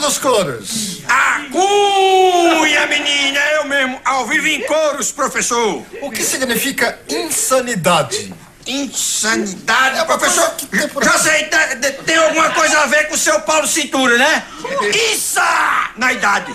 seus coros. A cunha, menina, eu mesmo, ao vivo em coros, professor. O que significa insanidade? Insanidade, professor? Já sei, tem alguma coisa a ver com o seu Paulo Cintura, né?Issa! Na idade.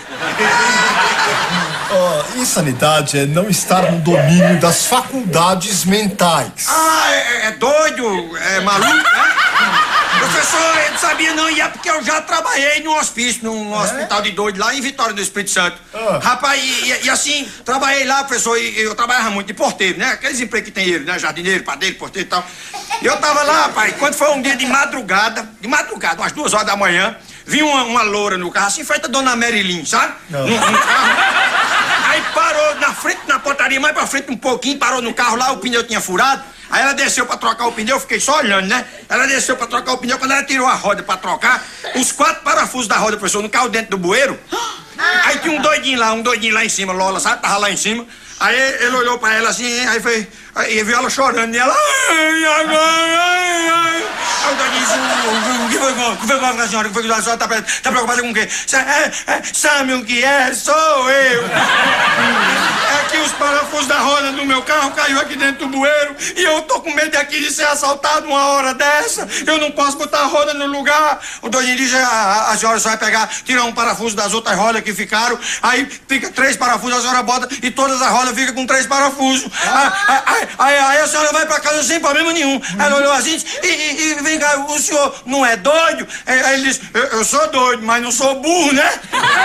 Insanidade é não estar no domínio das faculdades mentais. Ah, é doido? É maluco, né? Professor, eu não sabia não, e é porque eu já trabalhei num hospício, num hospital de doido lá em Vitória do Espírito Santo. Rapaz, e assim, trabalhei lá, professor, e eu trabalhava muito de porteiro, né? Aqueles empregos que tem ele, né? Jardineiro, padeiro, porteiro e tal. E eu tava lá, rapaz, quando foi um dia de madrugada, umas 2 horas da manhã, vi uma loura no carro, assim, feita Dona Marilyn, sabe? No carro. Aí parou na frente, na portaria, mais pra frente um pouquinho, parou no carro lá, o pneu tinha furado. Aí ela desceu pra trocar o pneu, eu fiquei só olhando, né? Ela desceu pra trocar o pneu, quando ela tirou a roda pra trocar, os 4 parafusos da roda, professor, não caiu dentro do bueiro. Aí tinha um doidinho lá em cima, Lola, sabe? Tava lá em cima. Aí ele olhou pra ela assim, aí foi... Aí viu ela chorando, e ela... Aí o doidinho disse, o que foi com a senhora? O que foi com a senhora? Tá preocupada com o quê? Sabe o que é? Sou eu. É que os parafusos da roda do meu carro caiu aqui dentro do bueiro e eu tô com medo aqui de ser assaltado uma hora dessa. Eu não posso botar a roda no lugar. O doidinho disse, a senhora só vai pegar, tirar um parafuso das outras rodas que ficaram, aí fica 3 parafusos, a senhora bota e todas as rodas ficam com 3 parafusos. Aí a senhora vai pra casa sem problema nenhum. Ela olhou assim e vem cá, o senhor não é doido? Aí ele disse, eu sou doido, mas não sou burro, né?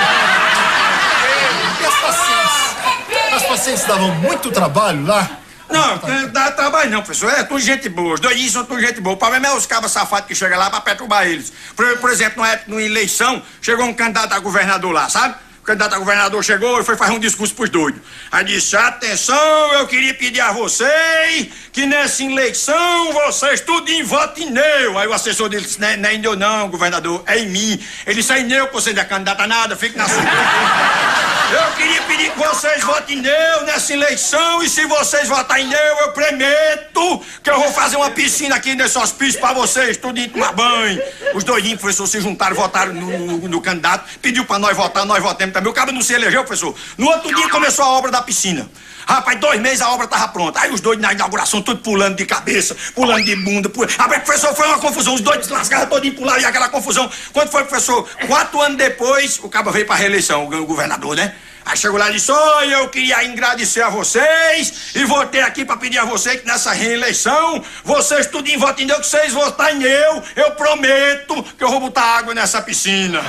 E as pacientes davam muito trabalho lá? Não, não dá trabalho não, professor. É tudo gente boa. Os doidinhos são tudo gente boa. O problema é os cabas safados que chegam lá pra perturbar eles. Por exemplo, numa eleição, chegou um candidato a governador lá, sabe? O candidato a governador chegou e foi fazer um discurso pros doidos. Aí disse, atenção, eu queria pedir a vocês que nessa eleição vocês tudinho votem neu. Aí o assessor dele disse, não é em eu não, governador, é em mim. Ele disse, é em neu que você não é candidato a nada, fique na sua. Eu queria pedir que vocês votem neu nessa eleição e se vocês votarem neu, eu prometo que eu vou fazer uma piscina aqui nesse hospício pra vocês, tudinho tomar banho. Os doidinhos, professor, se juntaram, votaram no candidato, pediu pra nós votar, nós votamos também. O cara não se elegeu, professor. No outro dia começou a obra da piscina. Rapaz, 2 meses a obra tava pronta. Aí os doidos na inauguração, tudo pulando de cabeça, pulando de bunda. Rapaz, professor, foi uma confusão. Os doidos lascaram todinho pular e aquela confusão. Quando foi, professor? 4 anos depois, o cabo veio pra reeleição, o governador, né? Aí chegou lá e disse, eu queria agradecer a vocês e votei aqui pra pedir a vocês que nessa reeleição, vocês tudinho votem em Deus, que vocês votarem eu prometo que eu vou botar água nessa piscina.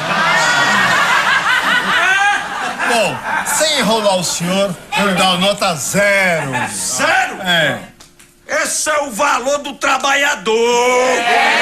Bom, sem enrolar o senhor, eu dou nota 0. 0? É. Esse é o valor do trabalhador.